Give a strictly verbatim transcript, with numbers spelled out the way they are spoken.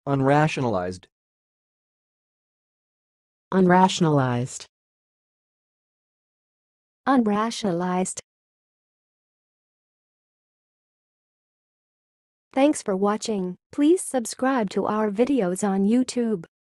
unrationalized, unrationalized, unrationalized. Thanks for watching. Please subscribe to our videos on YouTube.